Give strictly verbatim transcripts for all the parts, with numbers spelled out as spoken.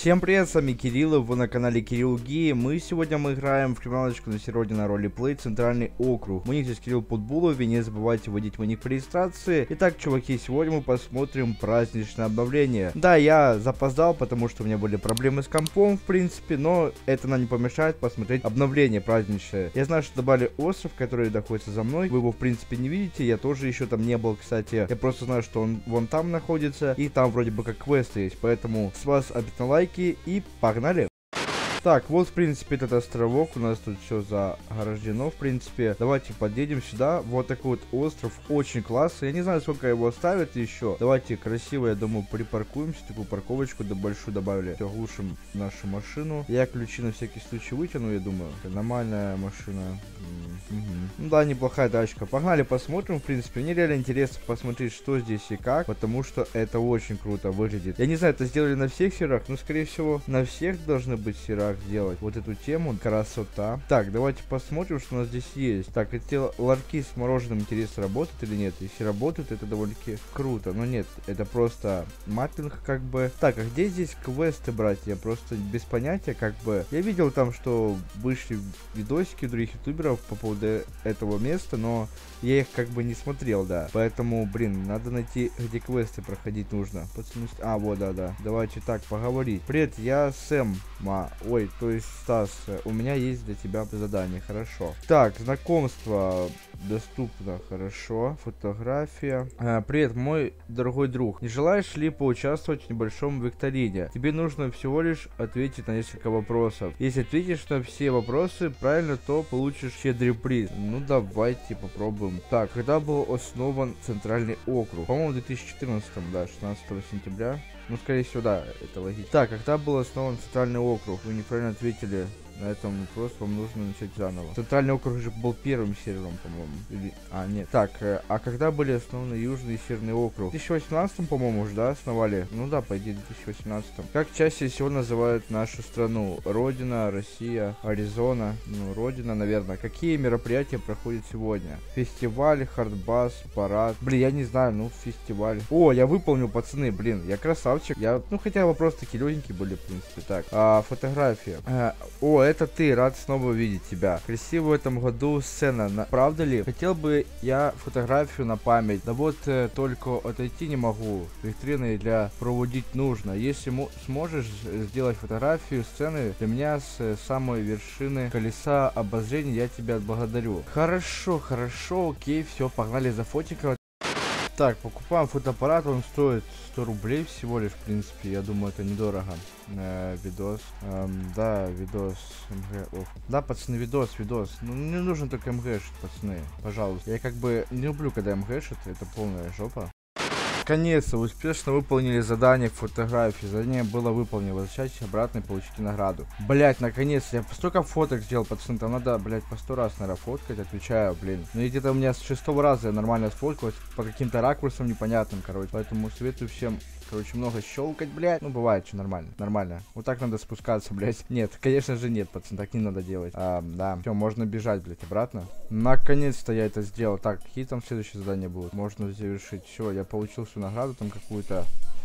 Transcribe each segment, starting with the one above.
Всем привет, с вами Кирилл, вы на канале Кирилл Ги. Мы сегодня мы играем в криминалочку на сервере на ролеплей Центральный округ. У них здесь Кирилл Путбулов, и не забывайте вводить в них по регистрации. Итак, чуваки, сегодня мы посмотрим праздничное обновление. Да, я запоздал, потому что у меня были проблемы с компом, в принципе, но это нам не помешает посмотреть обновление праздничное. Я знаю, что добавили остров, который находится за мной. Вы его, в принципе, не видите, я тоже еще там не был, кстати. Я просто знаю, что он вон там находится, и там вроде бы как квесты есть, поэтому с вас обязательно лайки и погнали. Так, вот, в принципе, этот островок, у нас тут все заграждено, в принципе. Давайте подъедем сюда, вот такой вот остров, очень классный. Я не знаю, сколько его оставят еще. Давайте красиво, я думаю, припаркуемся, такую парковочку да большую добавили. Все, глушим нашу машину. Я ключи на всякий случай вытяну, я думаю. Нормальная машина. Угу. Ну да, неплохая тачка. Погнали посмотрим, в принципе. Мне реально интересно посмотреть, что здесь и как, потому что это очень круто выглядит. Я не знаю, это сделали на всех серверах, но, скорее всего, на всех должны быть серверах сделать вот эту тему. Красота. Так, давайте посмотрим, что у нас здесь есть. Так, эти ларьки с мороженым, интересно, работают или нет? Если работают, это довольно-таки круто. Но нет, это просто маппинг, как бы. Так, а где здесь квесты брать? Я просто без понятия, как бы. Я видел там, что вышли видосики других ютуберов по поводу этого места, но я их как бы не смотрел, да. Поэтому, блин, надо найти, где квесты проходить нужно. Пацаны... А, вот, да-да. Давайте так, поговорить. Привет, я Сэм. Ма. Ой, то есть Стас, у меня есть для тебя задание, хорошо. Так, знакомство доступно, хорошо. Фотография. А, привет, мой дорогой друг. Не желаешь ли поучаствовать в небольшом викторине? Тебе нужно всего лишь ответить на несколько вопросов. Если ответишь на все вопросы правильно, то получишь щедрый приз. Ну, давайте попробуем. Так, когда был основан Центральный округ? По-моему, в две тысячи четырнадцатом, да, шестнадцатого сентября. Ну, скорее всего, да, это логично. Так, когда был основан Центральный округ? Вы неправильно ответили на этом вопрос, вам нужно начать заново. Центральный округ же был первым сервером, по-моему. Или... А, нет. Так, э, а когда были основаны Южный и Северный округ? В две тысячи восемнадцатом, по-моему, уже, да, основали? Ну да, по идее, в две тысячи восемнадцатом. Как чаще всего называют нашу страну? Родина, Россия, Аризона. Ну, Родина, наверное. Какие мероприятия проходят сегодня? Фестиваль, хардбас, парад. Блин, я не знаю, ну, фестиваль. О, я выполнил, пацаны, блин, я красавчик. Я, ну, хотя вопросы такие легенькие были, в принципе. Так, а, фотография. А, о, это ты, рад снова видеть тебя. Красивая в этом году сцена, на... правда ли? Хотел бы я фотографию на память, да вот э, только отойти не могу. Витрины для проводить нужно. Если сможешь сделать фотографию сцены для меня с э, самой вершины колеса обозрения, я тебя отблагодарю. Хорошо, хорошо, окей, все, погнали за фотиком. Так, покупаем фотоаппарат, он стоит сто рублей всего лишь, в принципе, я думаю, это недорого. Э, видос, эм, да, видос, МГ, оф. Да, пацаны, видос, видос, ну, не нужно только МГшить, пацаны, пожалуйста. Я как бы не люблю, когда МГшит, это полная жопа. Наконец-то успешно выполнили задание к фотографии. Задание было выполнено. Возвращайтесь обратно и получите награду. Блять, наконец-то. Я столько фоток сделал, пацаны. Там надо, блять, по сто раз, наверное, фоткать. Отвечаю, блин. Ну и где-то у меня с шестого раза я нормально сфоткалась. По каким-то ракурсам непонятным, короче. Поэтому советую всем, короче, много щелкать, блять. Ну, бывает, что нормально. Нормально. Вот так надо спускаться, блять. Нет, конечно же нет, пацаны. Так не надо делать. А, да. Все, можно бежать, блять, обратно. Наконец-то я это сделал. Так, какие там следующие задания будут? Можно завершить. Все, я получил всю награду там какую-то.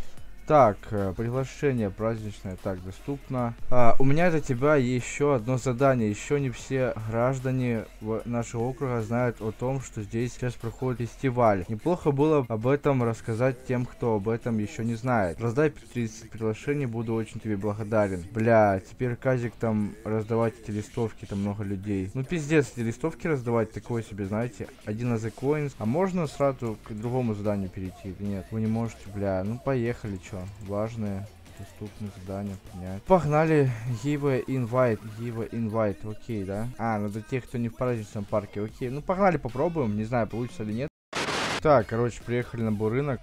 Так, э, приглашение праздничное, так, доступно. А, у меня для тебя еще одно задание. Еще не все граждане нашего округа знают о том, что здесь сейчас проходит фестиваль. Неплохо было об этом рассказать тем, кто об этом еще не знает. Раздай тридцать приглашений, буду очень тебе благодарен. Бля, теперь Казик там раздавать эти листовки, там много людей. Ну пиздец, эти листовки раздавать, такое себе, знаете. Один из coins. А можно сразу к другому заданию перейти или нет? Вы не можете, бля, ну поехали, чё. Важные, доступные задания принять. Погнали. Give invite. Give invite. Окей, да? А, ну для тех, кто не в праздничном парке. Окей. Ну погнали, попробуем. Не знаю, получится или нет. Так, короче, приехали на бурынок.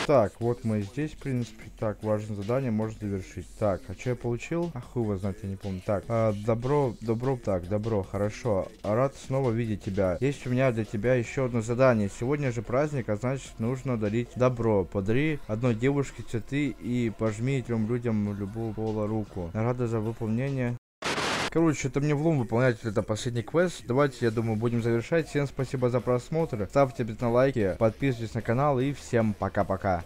Так, вот мы здесь, в принципе. Так, важное задание можно завершить. Так, а что я получил? А хуй его знает, я не помню. Так, а, добро, добро, так, добро, хорошо. Рад снова видеть тебя. Есть у меня для тебя еще одно задание. Сегодня же праздник, а значит нужно дарить добро. Подари одной девушке цветы и пожми трем людям любого пола руку. Рада за выполнение. Короче, это мне влом выполнять это последний квест. Давайте, я думаю, будем завершать. Всем спасибо за просмотр. Ставьте обязательно лайки, подписывайтесь на канал и всем пока-пока.